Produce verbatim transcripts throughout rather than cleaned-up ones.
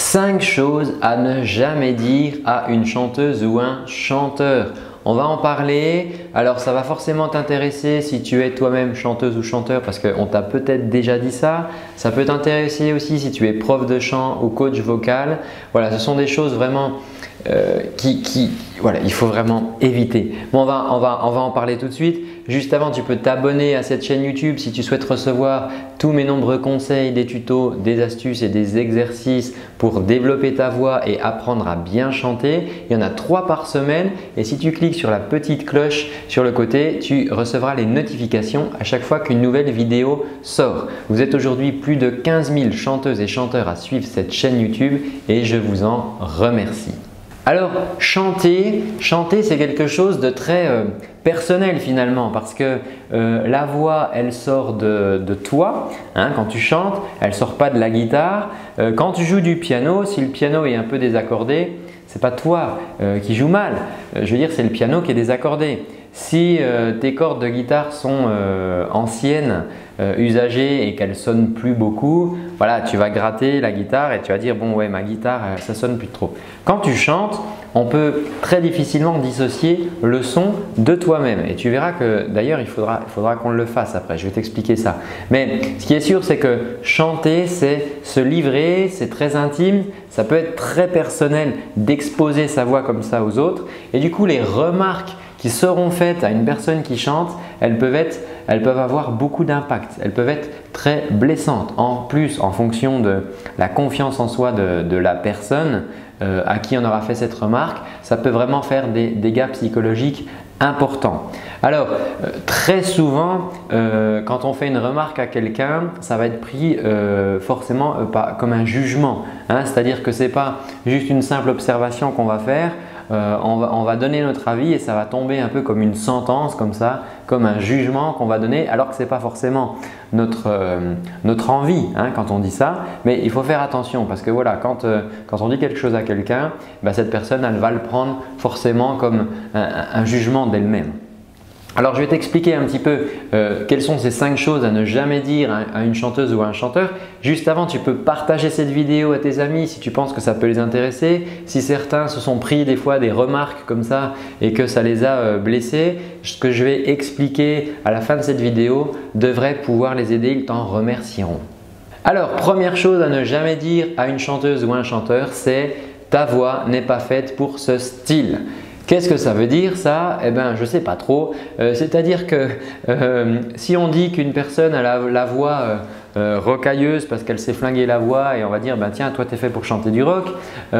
cinq choses à ne jamais dire à une chanteuse ou un chanteur. On va en parler. Alors, ça va forcément t'intéresser si tu es toi-même chanteuse ou chanteur parce qu'on t'a peut-être déjà dit ça. Ça peut t'intéresser aussi si tu es prof de chant ou coach vocal. Voilà, ce sont des choses vraiment euh, qui, qui voilà, il faut vraiment éviter. Bon, on va, on va, on va en parler tout de suite. Juste avant, tu peux t'abonner à cette chaîne YouTube si tu souhaites recevoir tous mes nombreux conseils, des tutos, des astuces et des exercices pour développer ta voix et apprendre à bien chanter. Il y en a trois par semaine et si tu cliques sur la petite cloche sur le côté, tu recevras les notifications à chaque fois qu'une nouvelle vidéo sort. Vous êtes aujourd'hui plus de quinze mille chanteuses et chanteurs à suivre cette chaîne YouTube et je vous en remercie. Alors, chanter, chanter c'est quelque chose de très euh, personnel finalement parce que euh, la voix, elle sort de, de toi hein, quand tu chantes, elle ne sort pas de la guitare. Euh, quand tu joues du piano, si le piano est un peu désaccordé, ce n'est pas toi euh, qui joues mal. Euh, je veux dire, c'est le piano qui est désaccordé. Si euh, tes cordes de guitare sont euh, anciennes, euh, usagées et qu'elles ne sonnent plus beaucoup, voilà, tu vas gratter la guitare et tu vas dire « bon ouais, ma guitare, euh, ça sonne plus trop ». Quand tu chantes, on peut très difficilement dissocier le son de toi-même et tu verras que d'ailleurs il faudra, il faudra qu'on le fasse après, je vais t'expliquer ça. Mais ce qui est sûr, c'est que chanter, c'est se livrer, c'est très intime, ça peut être très personnel d'exposer sa voix comme ça aux autres et du coup les remarques qui seront faites à une personne qui chante, elles peuvent, être, elles peuvent avoir beaucoup d'impact, elles peuvent être très blessantes. En plus, en fonction de la confiance en soi de, de la personne euh, à qui on aura fait cette remarque, ça peut vraiment faire des dégâts psychologiques importants. Alors, euh, très souvent, euh, quand on fait une remarque à quelqu'un, ça va être pris euh, forcément euh, pas, comme un jugement. Hein, c'est-à-dire que ce n'est pas juste une simple observation qu'on va faire. Euh, on, va, on va donner notre avis et ça va tomber un peu comme une sentence comme ça, comme un jugement qu'on va donner alors que ce n'est pas forcément notre, euh, notre envie hein, quand on dit ça. Mais il faut faire attention parce que voilà, quand, euh, quand on dit quelque chose à quelqu'un, bah, cette personne elle va le prendre forcément comme un, un jugement d'elle-même. Alors, je vais t'expliquer un petit peu euh, quelles sont ces cinq choses à ne jamais dire à, à une chanteuse ou à un chanteur. Juste avant, tu peux partager cette vidéo à tes amis si tu penses que ça peut les intéresser. Si certains se sont pris des fois des remarques comme ça et que ça les a euh, blessés, ce que je vais expliquer à la fin de cette vidéo devrait pouvoir les aider, ils t'en remercieront. Alors, première chose à ne jamais dire à une chanteuse ou un chanteur, c'est « ta voix n'est pas faite pour ce style ». Qu'est-ce que ça veut dire ça? Eh bien, je ne sais pas trop. Euh, C'est-à-dire que euh, si on dit qu'une personne a la, la voix euh, euh, rocailleuse parce qu'elle s'est flinguée la voix et on va dire bah, « tiens, toi tu es fait pour chanter du rock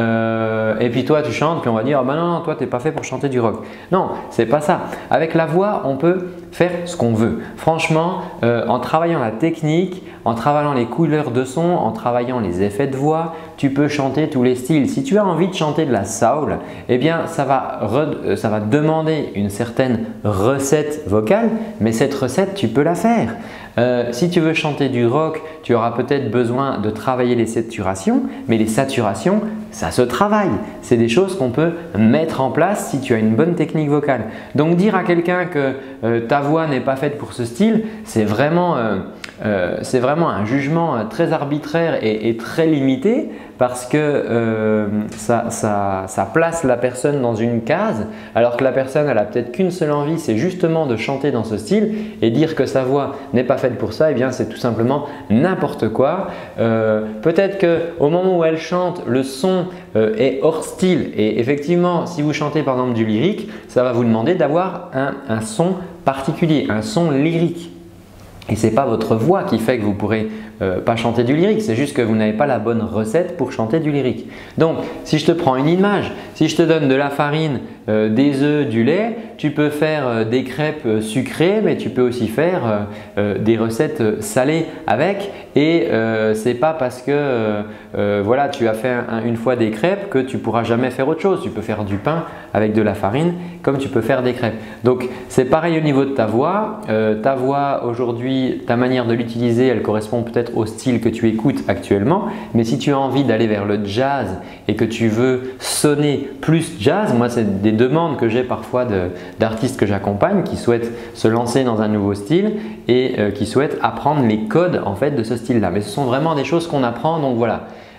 euh, et puis toi tu chantes puis on va dire bah, « non, toi tu n'es pas fait pour chanter du rock ». Non, ce n'est pas ça. Avec la voix, on peut faire ce qu'on veut. Franchement, euh, en travaillant la technique, en travaillant les couleurs de son, en travaillant les effets de voix, tu peux chanter tous les styles. Si tu as envie de chanter de la soul, eh bien ça va, re, ça va demander une certaine recette vocale, mais cette recette, tu peux la faire. Euh, si tu veux chanter du rock, tu auras peut-être besoin de travailler les saturations, mais les saturations, ça se travaille. C'est des choses qu'on peut mettre en place si tu as une bonne technique vocale. Donc dire à quelqu'un que euh, ta voix n'est pas faite pour ce style, c'est vraiment… Euh, Euh, c'est vraiment un jugement très arbitraire et, et très limité parce que euh, ça, ça, ça place la personne dans une case alors que la personne elle a peut-être qu'une seule envie, c'est justement de chanter dans ce style et dire que sa voix n'est pas faite pour ça, eh bien c'est tout simplement n'importe quoi. Euh, peut-être qu'au moment où elle chante, le son euh, est hors style et effectivement si vous chantez par exemple du lyrique, ça va vous demander d'avoir un, un son particulier, un son lyrique. Et ce n'est pas votre voix qui fait que vous ne pourrez euh, pas chanter du lyrique, c'est juste que vous n'avez pas la bonne recette pour chanter du lyrique. Donc, si je te prends une image, si je te donne de la farine, euh, des œufs, du lait, tu peux faire euh, des crêpes euh, sucrées, mais tu peux aussi faire euh, euh, des recettes euh, salées avec. Et euh, ce n'est pas parce que euh, euh, voilà, tu as fait un, une fois des crêpes que tu ne pourras jamais faire autre chose. Tu peux faire du pain avec de la farine comme tu peux faire des crêpes. Donc, c'est pareil au niveau de ta voix. Euh, ta voix aujourd'hui, ta manière de l'utiliser, elle correspond peut-être au style que tu écoutes actuellement. Mais si tu as envie d'aller vers le jazz et que tu veux sonner plus jazz, moi c'est des demandes que j'ai parfois d'artistes que j'accompagne qui souhaitent se lancer dans un nouveau style et euh, qui souhaitent apprendre les codes en fait de ce style-là. Mais ce sont vraiment des choses qu'on apprend. Donc voilà,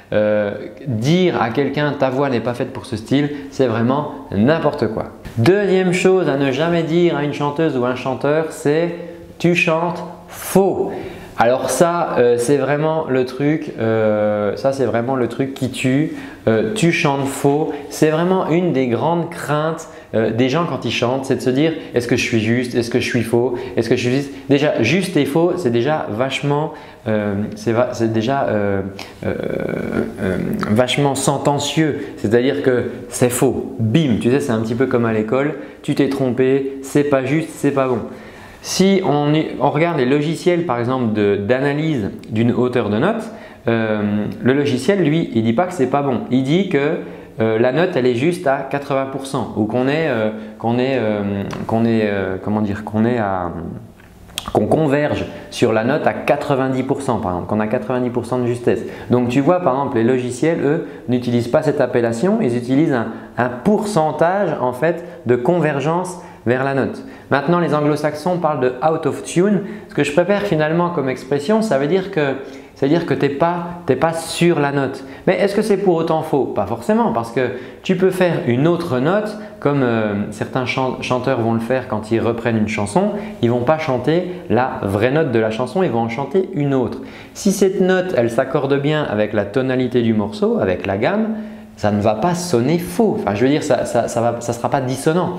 euh, dire à quelqu'un ta voix n'est pas faite pour ce style, c'est vraiment n'importe quoi. Deuxième chose à ne jamais dire à une chanteuse ou un chanteur, c'est tu chantes faux. Alors ça, euh, c'est vraiment le truc, euh, ça c'est vraiment le truc qui tue. Euh, tu chantes faux. C'est vraiment une des grandes craintes euh, des gens quand ils chantent, c'est de se dire est-ce que je suis juste, est-ce que je suis faux, est-ce que je suis juste. Déjà, juste et faux, c'est déjà vachement, euh, c'est déjà euh, euh, euh, vachement sentencieux. C'est-à-dire que c'est faux. Bim, tu sais, c'est un petit peu comme à l'école. Tu t'es trompé, c'est pas juste, c'est pas bon. Si on, on regarde les logiciels par exemple d'analyse d'une hauteur de note, euh, le logiciel lui il ne dit pas que c'est pas bon. Il dit que euh, la note elle est juste à quatre-vingts pour cent ou qu'on est, euh, qu'on est, euh, qu'on est, euh, comment dire, qu'on est à qu'on converge sur la note à quatre-vingt-dix pour cent par exemple, qu'on a quatre-vingt-dix pour cent de justesse. Donc tu vois par exemple les logiciels eux n'utilisent pas cette appellation, ils utilisent un, un pourcentage en fait de convergence vers la note. Maintenant les anglo-saxons parlent de out of tune. Ce que je préfère finalement comme expression, ça veut dire que c'est-à-dire que tu n'es pas, t'es pas sur la note. Mais est-ce que c'est pour autant faux? Pas forcément, parce que tu peux faire une autre note comme euh, certains chanteurs vont le faire quand ils reprennent une chanson. Ils ne vont pas chanter la vraie note de la chanson, ils vont en chanter une autre. Si cette note elle s'accorde bien avec la tonalité du morceau, avec la gamme, ça ne va pas sonner faux. Enfin, je veux dire, ça ne ça, ça ça sera pas dissonant.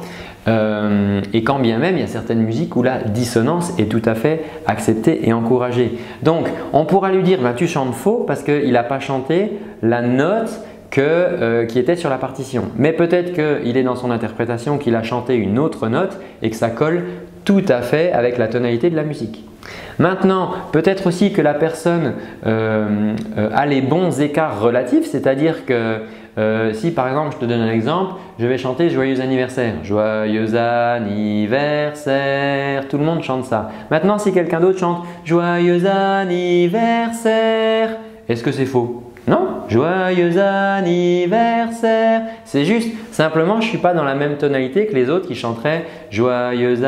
Euh, et quand bien même, il y a certaines musiques où la dissonance est tout à fait acceptée et encouragée. Donc, on pourra lui dire bah, « tu chantes faux » parce qu'il n'a pas chanté la note que, euh, qui était sur la partition. Mais peut-être qu'il est dans son interprétation qu'il a chanté une autre note et que ça colle tout à fait avec la tonalité de la musique. Maintenant, peut-être aussi que la personne euh, euh, a les bons écarts relatifs, c'est-à-dire que euh, si par exemple, je te donne un exemple, je vais chanter Joyeux anniversaire, Joyeux anniversaire, tout le monde chante ça. Maintenant, si quelqu'un d'autre chante Joyeux anniversaire, est-ce que c'est faux? Non, joyeux anniversaire. C'est juste, simplement, je ne suis pas dans la même tonalité que les autres qui chanteraient joyeux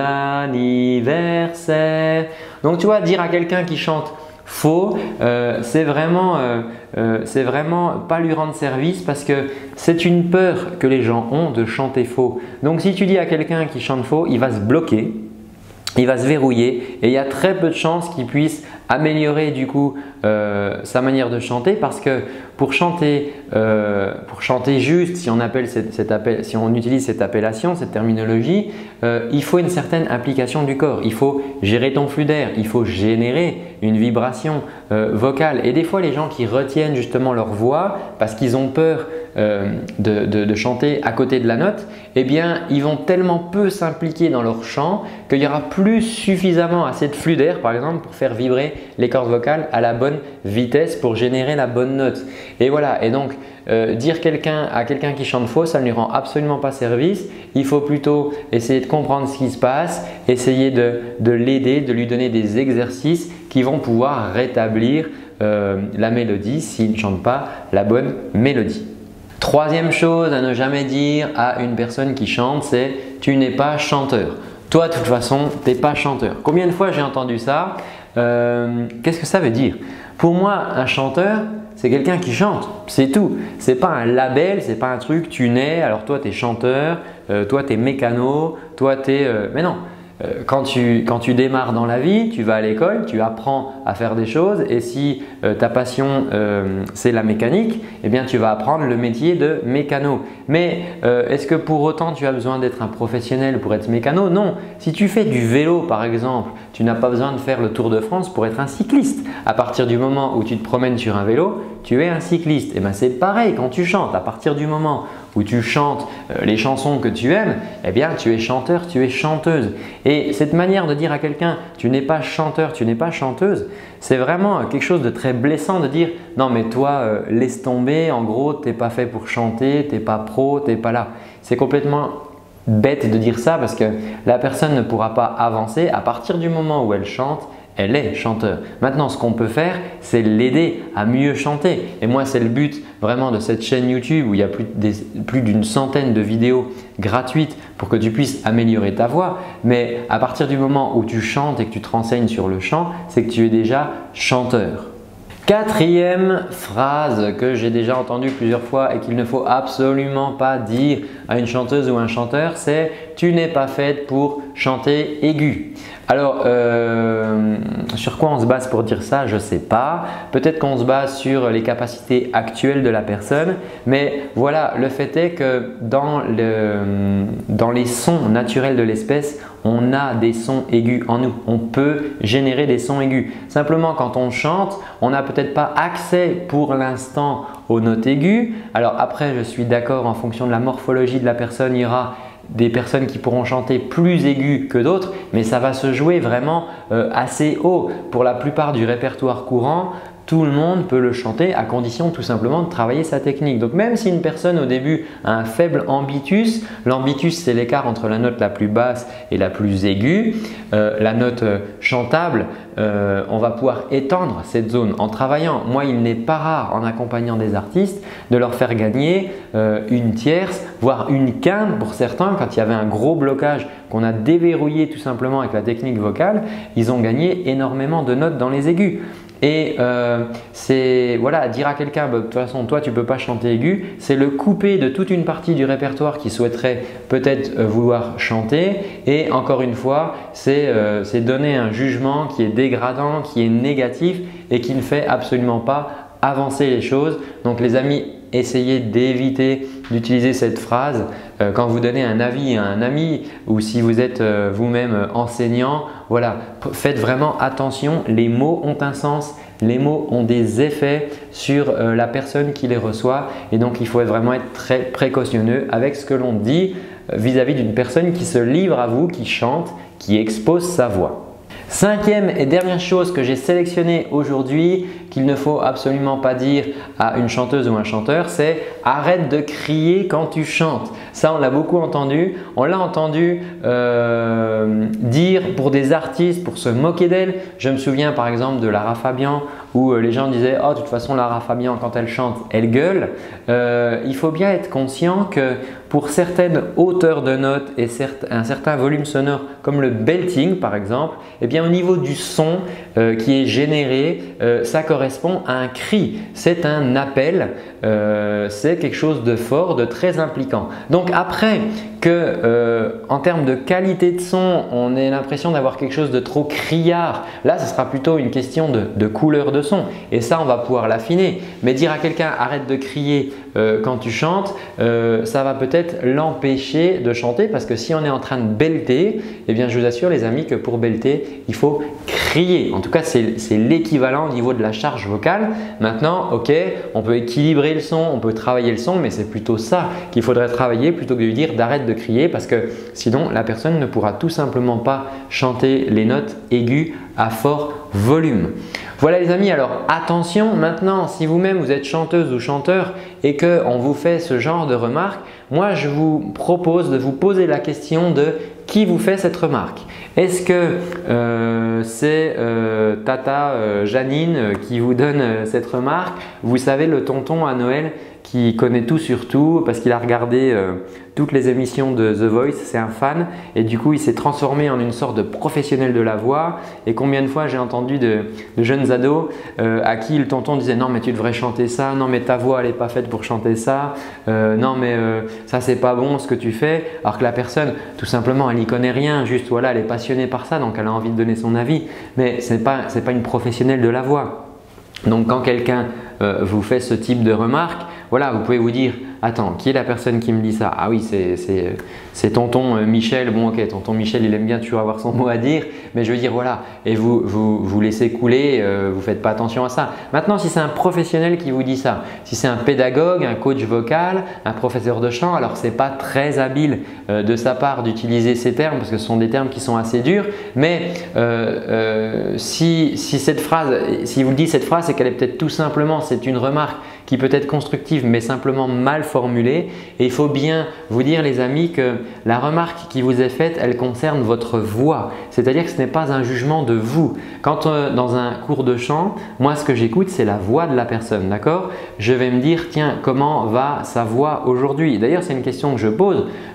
anniversaire. Donc, tu vois, dire à quelqu'un qui chante faux, euh, c'est vraiment, euh, euh, c'est vraiment pas lui rendre service parce que c'est une peur que les gens ont de chanter faux. Donc, si tu dis à quelqu'un qui chante faux, il va se bloquer. Il va se verrouiller et il y a très peu de chances qu'il puisse améliorer du coup euh, sa manière de chanter parce que pour chanter, euh, pour chanter juste, si on, appelle cette, cette appel, si on utilise cette appellation, cette terminologie, euh, il faut une certaine implication du corps. Il faut gérer ton flux d'air, il faut générer une vibration euh, vocale. Et des fois, les gens qui retiennent justement leur voix parce qu'ils ont peur euh, de, de, de chanter à côté de la note, eh bien, ils vont tellement peu s'impliquer dans leur chant qu'il n'y aura plus suffisamment assez de flux d'air, par exemple, pour faire vibrer les cordes vocales à la bonne vitesse pour générer la bonne note. Et voilà, et donc euh, dire quelqu'un à quelqu'un qui chante faux, ça ne lui rend absolument pas service. Il faut plutôt essayer de comprendre ce qui se passe, essayer de, de l'aider, de lui donner des exercices qui vont pouvoir rétablir euh, la mélodie s'il ne chante pas la bonne mélodie. Troisième chose à ne jamais dire à une personne qui chante, c'est « tu n'es pas chanteur ». Toi, de toute façon, tu n'es pas chanteur. Combien de fois j'ai entendu ça? euh, Qu'est-ce que ça veut dire? Pour moi, un chanteur, c'est quelqu'un qui chante, c'est tout. Ce n'est pas un label, ce n'est pas un truc, tu nais, alors toi tu es chanteur, euh, toi tu es mécano, toi tu es… Euh, mais non, euh, quand, tu, quand tu démarres dans la vie, tu vas à l'école, tu apprends à faire des choses et si euh, ta passion euh, c'est la mécanique, eh bien tu vas apprendre le métier de mécano. Mais euh, est-ce que pour autant tu as besoin d'être un professionnel pour être mécano? Non. Si tu fais du vélo par exemple, tu n'as pas besoin de faire le Tour de France pour être un cycliste. À partir du moment où tu te promènes sur un vélo, tu es un cycliste. Et bien c'est pareil quand tu chantes. À partir du moment où tu chantes euh, les chansons que tu aimes, eh bien tu es chanteur, tu es chanteuse. Et cette manière de dire à quelqu'un tu n'es pas chanteur, tu n'es pas chanteuse, c'est vraiment quelque chose de très blessant de dire non mais toi euh, laisse tomber, en gros tu n'es pas fait pour chanter, tu n'es pas pro, tu n'es pas là. C'est complètement bête de dire ça parce que la personne ne pourra pas avancer à partir du moment où elle chante. Elle est chanteur. Maintenant, ce qu'on peut faire, c'est l'aider à mieux chanter. Et moi, c'est le but vraiment de cette chaîne YouTube où il y a plus, des, plus d'une centaine de vidéos gratuites pour que tu puisses améliorer ta voix. Mais à partir du moment où tu chantes et que tu te renseignes sur le chant, c'est que tu es déjà chanteur. Quatrième phrase que j'ai déjà entendue plusieurs fois et qu'il ne faut absolument pas dire à une chanteuse ou un chanteur, c'est « tu n'es pas faite pour chanter aigu ». Alors, euh, sur quoi on se base pour dire ça? Je ne sais pas. Peut-être qu'on se base sur les capacités actuelles de la personne. Mais voilà, le fait est que dans, le, dans les sons naturels de l'espèce, on a des sons aigus en nous. On peut générer des sons aigus. Simplement, quand on chante, on n'a peut-être pas accès pour l'instant aux notes aiguës. Alors après, je suis d'accord, en fonction de la morphologie de la personne, il y aura des personnes qui pourront chanter plus aigus que d'autres, mais ça va se jouer vraiment euh, assez haut. Pour la plupart du répertoire courant, tout le monde peut le chanter à condition tout simplement de travailler sa technique. Donc même si une personne au début a un faible ambitus, l'ambitus c'est l'écart entre la note la plus basse et la plus aiguë, euh, la note chantable, euh, on va pouvoir étendre cette zone en travaillant. Moi, il n'est pas rare en accompagnant des artistes de leur faire gagner euh, une tierce, voire une quinte pour certains. Quand il y avait un gros blocage qu'on a déverrouillé tout simplement avec la technique vocale, ils ont gagné énormément de notes dans les aigus. Et euh, c'est voilà, dire à quelqu'un bah, de toute façon toi tu ne peux pas chanter aigu, c'est le couper de toute une partie du répertoire qui souhaiterait peut-être euh, vouloir chanter. Et encore une fois, c'est euh, donner un jugement qui est dégradant, qui est négatif et qui ne fait absolument pas avancer les choses. Donc les amis, essayez d'éviter d'utiliser cette phrase euh, quand vous donnez un avis à un ami ou si vous êtes euh, vous-même enseignant. Voilà, faites vraiment attention, les mots ont un sens, les mots ont des effets sur euh, la personne qui les reçoit et donc il faut vraiment être très précautionneux avec ce que l'on dit vis-à-vis d'une personne qui se livre à vous, qui chante, qui expose sa voix. Cinquième et dernière chose que j'ai sélectionnée aujourd'hui qu'il ne faut absolument pas dire à une chanteuse ou un chanteur, c'est « arrête de crier quand tu chantes ». Ça, on l'a beaucoup entendu. On l'a entendu euh, dire pour des artistes, pour se moquer d'elles. Je me souviens par exemple de Lara Fabian où les gens disaient « oh, de toute façon, Lara Fabian, quand elle chante, elle gueule euh, ». Il faut bien être conscient que pour certaines hauteurs de notes et un certain volume sonore comme le belting par exemple, eh bien, au niveau du son euh, qui est généré, euh, ça correspond à un cri. C'est un appel, euh, c'est quelque chose de fort, de très impliquant. Donc après que euh, en termes de qualité de son, on ait l'impression d'avoir quelque chose de trop criard, là ce sera plutôt une question de, de couleur de son et ça on va pouvoir l'affiner. Mais dire à quelqu'un arrête de crier euh, quand tu chantes, euh, ça va peut-être l'empêcher de chanter parce que si on est en train de belter, eh bien je vous assure les amis que pour belter, il faut crier. En tout cas, c'est l'équivalent au niveau de la charge vocale. Maintenant, ok, on peut équilibrer le son, on peut travailler le son, mais c'est plutôt ça qu'il faudrait travailler plutôt que de lui dire d'arrête de crier parce que sinon la personne ne pourra tout simplement pas chanter les notes aiguës à fort volume. Voilà les amis, alors attention maintenant si vous-même vous êtes chanteuse ou chanteur et qu'on vous fait ce genre de remarques, moi je vous propose de vous poser la question de qui vous fait cette remarque. Est-ce que euh, c'est euh, Tata euh, Janine euh, qui vous donne euh, cette remarque? Vous savez, le tonton à Noël qui connaît tout sur tout parce qu'il a regardé euh, toutes les émissions de The Voice, c'est un fan et du coup il s'est transformé en une sorte de professionnel de la voix. Et combien de fois j'ai entendu de, de jeunes ados euh, à qui le tonton disait non mais tu devrais chanter ça, non mais ta voix elle n'est pas faite pour chanter ça, euh, non mais euh, ça c'est pas bon ce que tu fais, alors que la personne tout simplement elle n'y connaît rien, juste voilà elle est passionnée par ça donc elle a envie de donner son avis, mais ce n'est pas, c'est pas une professionnelle de la voix. Donc quand quelqu'un euh, vous fait ce type de remarque, voilà, vous pouvez vous dire attends, qui est la personne qui me dit ça? Ah oui, c'est tonton euh, Michel. Bon ok, tonton Michel il aime bien toujours avoir son mot à dire, mais je veux dire voilà, et vous vous, vous laissez couler, euh, vous ne faites pas attention à ça. Maintenant si c'est un professionnel qui vous dit ça, si c'est un pédagogue, un coach vocal, un professeur de chant, alors ce n'est pas très habile euh, de sa part d'utiliser ces termes parce que ce sont des termes qui sont assez durs, mais euh, euh, si, si cette phrase, si vous le dites cette phrase, c'est qu'elle est peut-être tout simplement, c'est une remarque qui peut être constructive mais simplement mal formulée et il faut bien vous dire les amis que la remarque qui vous est faite, elle concerne votre voix, c'est-à-dire que ce n'est pas un jugement de vous. Quand euh, dans un cours de chant, moi ce que j'écoute c'est la voix de la personne, d'accord? Je vais me dire tiens comment va sa voix aujourd'hui? D'ailleurs c'est une question que je pose,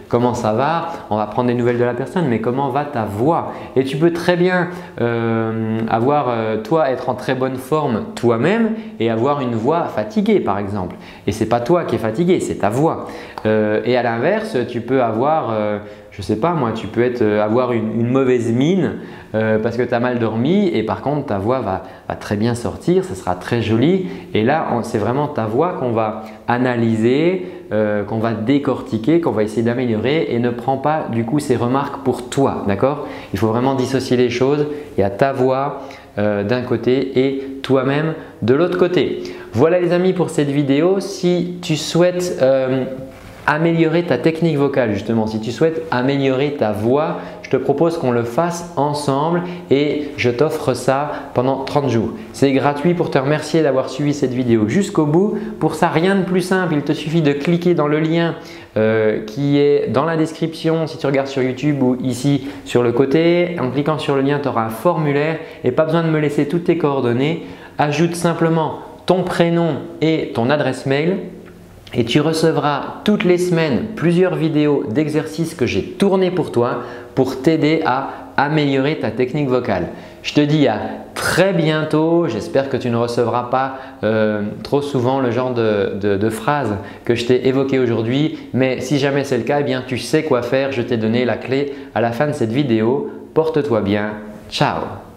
comment ça va, on va prendre des nouvelles de la personne, mais comment va ta voix? Et tu peux très bien euh, avoir euh, toi être en très bonne forme toi-même et avoir une voix fatiguée par exemple. Et ce n'est pas toi qui es fatigué, c'est ta voix. Euh, et à l'inverse, tu peux avoir… Euh, je sais pas moi, tu peux être, euh, avoir une, une mauvaise mine euh, parce que tu as mal dormi et par contre ta voix va, va très bien sortir, ça sera très joli et là c'est vraiment ta voix qu'on va analyser, euh, qu'on va décortiquer, qu'on va essayer d'améliorer et ne prends pas du coup ces remarques pour toi, d'accord? Il faut vraiment dissocier les choses, il y a ta voix euh, d'un côté et toi-même de l'autre côté. Voilà les amis pour cette vidéo. Si tu souhaites euh, améliorer ta technique vocale justement, si tu souhaites améliorer ta voix, je te propose qu'on le fasse ensemble et je t'offre ça pendant trente jours. C'est gratuit pour te remercier d'avoir suivi cette vidéo jusqu'au bout. Pour ça, rien de plus simple, il te suffit de cliquer dans le lien euh, qui est dans la description si tu regardes sur YouTube ou ici sur le côté. En cliquant sur le lien, tu auras un formulaire et pas besoin de me laisser toutes tes coordonnées. Ajoute simplement ton prénom et ton adresse mail. Et tu recevras toutes les semaines plusieurs vidéos d'exercices que j'ai tournées pour toi pour t'aider à améliorer ta technique vocale. Je te dis à très bientôt. J'espère que tu ne recevras pas euh, trop souvent le genre de, de, de phrases que je t'ai évoquées aujourd'hui. Mais si jamais c'est le cas, eh bien, tu sais quoi faire. Je t'ai donné la clé à la fin de cette vidéo. Porte-toi bien. Ciao!